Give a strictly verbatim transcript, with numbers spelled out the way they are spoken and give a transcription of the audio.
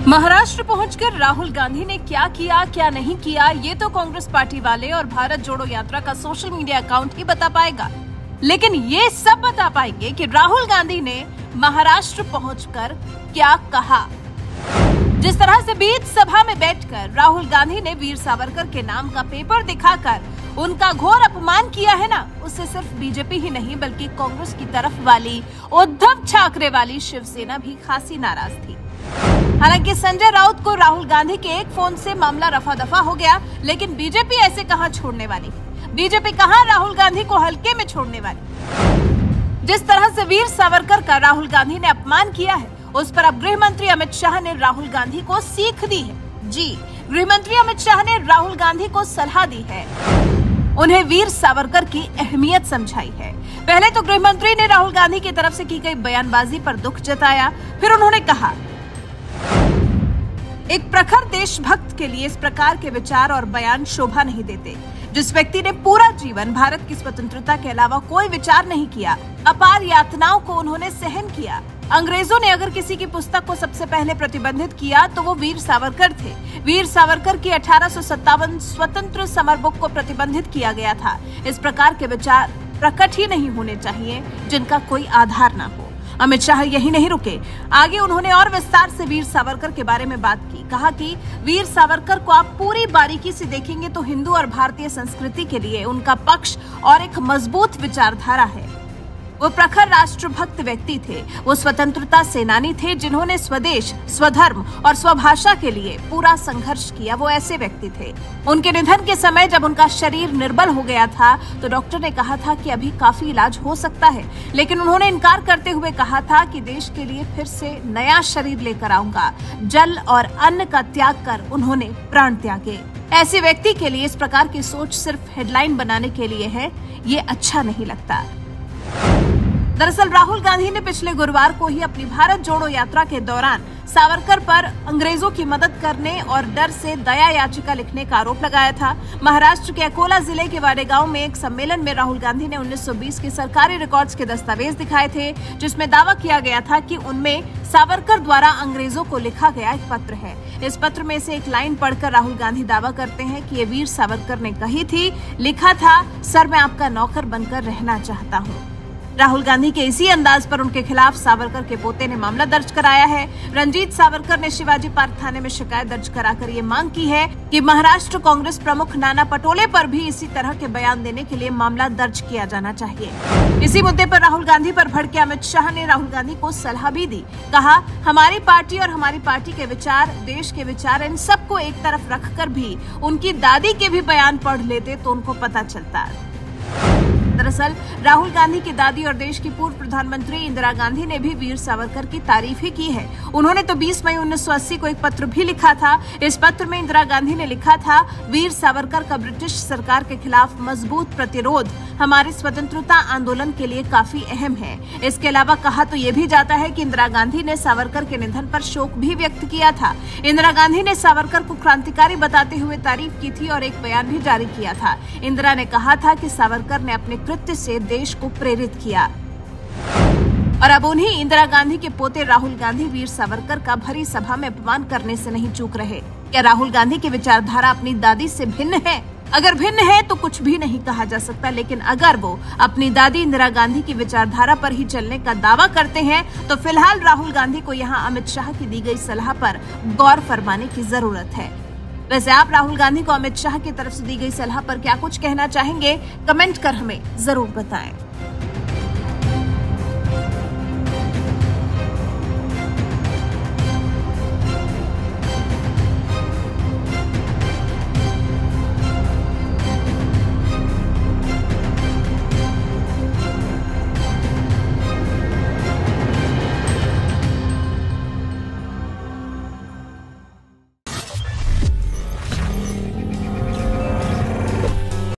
महाराष्ट्र पहुंचकर राहुल गांधी ने क्या किया क्या नहीं किया, ये तो कांग्रेस पार्टी वाले और भारत जोड़ो यात्रा का सोशल मीडिया अकाउंट ही बता पाएगा। लेकिन ये सब बता पाएंगे कि राहुल गांधी ने महाराष्ट्र पहुंचकर क्या कहा। जिस तरह से बीच सभा में बैठकर राहुल गांधी ने वीर सावरकर के नाम का पेपर दिखाकर उनका घोर अपमान किया है ना, उससे सिर्फ बीजेपी ही नहीं बल्कि कांग्रेस की तरफ वाली उद्धव ठाकरे वाली शिवसेना भी खासी नाराज थी। हालांकि संजय राउत को राहुल गांधी के एक फोन से मामला रफा दफा हो गया, लेकिन बीजेपी ऐसे कहां छोड़ने वाली है। बीजेपी कहां राहुल गांधी को हल्के में छोड़ने वाली। जिस तरह से वीर सावरकर का राहुल गांधी ने अपमान किया है, उस पर अब गृह मंत्री अमित शाह ने राहुल गांधी को सीख दी है। जी, गृह मंत्री अमित शाह ने राहुल गांधी को सलाह दी है, उन्हें वीर सावरकर की अहमियत समझाई है। पहले तो गृह मंत्री ने राहुल गांधी की तरफ से की गई बयानबाजी पर दुख जताया, फिर उन्होंने कहा, एक प्रखर देशभक्त के लिए इस प्रकार के विचार और बयान शोभा नहीं देते। जिस व्यक्ति ने पूरा जीवन भारत की स्वतंत्रता के अलावा कोई विचार नहीं किया, अपार यातनाओं को उन्होंने सहन किया। अंग्रेजों ने अगर किसी की पुस्तक को सबसे पहले प्रतिबंधित किया तो वो वीर सावरकर थे। वीर सावरकर की अठारह सौ सत्तावन स्वतंत्र समर बुक को प्रतिबंधित किया गया था। इस प्रकार के विचार प्रकट ही नहीं होने चाहिए जिनका कोई आधार न हो। अमित शाह यही नहीं रुके, आगे उन्होंने और विस्तार से वीर सावरकर के बारे में बात की। कहा कि वीर सावरकर को आप पूरी बारीकी से देखेंगे तो हिंदू और भारतीय संस्कृति के लिए उनका पक्ष और एक मजबूत विचारधारा है। वो प्रखर राष्ट्रभक्त व्यक्ति थे। वो स्वतंत्रता सेनानी थे जिन्होंने स्वदेश, स्वधर्म और स्वभाषा के लिए पूरा संघर्ष किया। वो ऐसे व्यक्ति थे। उनके निधन के समय जब उनका शरीर निर्बल हो गया था तो डॉक्टर ने कहा था कि अभी काफी इलाज हो सकता है, लेकिन उन्होंने इनकार करते हुए कहा था कि देश के लिए फिर से नया शरीर लेकर आऊंगा। जल और अन्न का त्याग कर उन्होंने प्राण त्यागे। ऐसे व्यक्ति के लिए इस प्रकार की सोच सिर्फ हेडलाइन बनाने के लिए है, ये अच्छा नहीं लगता। दरअसल राहुल गांधी ने पिछले गुरुवार को ही अपनी भारत जोड़ो यात्रा के दौरान सावरकर पर अंग्रेजों की मदद करने और डर से दया याचिका लिखने का आरोप लगाया था। महाराष्ट्र के अकोला जिले के वाडेगांव में एक सम्मेलन में राहुल गांधी ने उन्नीस सौ बीस के सरकारी रिकॉर्ड्स के दस्तावेज दिखाए थे, जिसमें दावा किया गया था कि उनमें सावरकर द्वारा अंग्रेजों को लिखा गया एक पत्र है। इस पत्र में से एक लाइन पढ़कर राहुल गांधी दावा करते हैं कि ये वीर सावरकर ने कही थी, लिखा था, सर मैं आपका नौकर बनकर रहना चाहता हूँ। राहुल गांधी के इसी अंदाज पर उनके खिलाफ सावरकर के पोते ने मामला दर्ज कराया है। रंजीत सावरकर ने शिवाजी पार्क थाने में शिकायत दर्ज कराकर ये मांग की है कि महाराष्ट्र कांग्रेस प्रमुख नाना पटोले पर भी इसी तरह के बयान देने के लिए मामला दर्ज किया जाना चाहिए। इसी मुद्दे पर राहुल गांधी पर भड़के अमित शाह ने राहुल गांधी को सलाह भी दी। कहा, हमारी पार्टी और हमारी पार्टी के विचार, देश के विचार, इन सबको एक तरफ रखकर भी उनकी दादी के भी बयान पढ़ लेते तो उनको पता चलता। दरअसल राहुल गांधी की दादी और देश की पूर्व प्रधानमंत्री इंदिरा गांधी ने भी वीर सावरकर की तारीफ ही की है। उन्होंने तो बीस मई उन्नीस सौ अस्सी को एक पत्र भी लिखा था। इस पत्र में इंदिरा गांधी ने लिखा था, वीर सावरकर का ब्रिटिश सरकार के खिलाफ मजबूत प्रतिरोध हमारे स्वतंत्रता आंदोलन के लिए काफी अहम है। इसके अलावा कहा तो ये भी जाता है कि इंदिरा गांधी ने सावरकर के निधन पर शोक भी व्यक्त किया था। इंदिरा गांधी ने सावरकर को क्रांतिकारी बताते हुए तारीफ की थी और एक बयान भी जारी किया था। इंदिरा ने कहा था कि सावरकर ने अपने कृत्य से देश को प्रेरित किया। और अब उन्हीं इंदिरा गांधी के पोते राहुल गांधी वीर सावरकर का भरी सभा में अपमान करने से नहीं चूक रहे। क्या राहुल गांधी की विचारधारा अपनी दादी से भिन्न है? अगर भिन्न है तो कुछ भी नहीं कहा जा सकता, लेकिन अगर वो अपनी दादी इंदिरा गांधी की विचारधारा पर ही चलने का दावा करते हैं तो फिलहाल राहुल गांधी को यहाँ अमित शाह की दी गई सलाह पर गौर फरमाने की जरूरत है। वैसे आप राहुल गांधी को अमित शाह की तरफ से दी गई सलाह पर क्या कुछ कहना चाहेंगे? कमेंट कर हमें जरूर बताएं।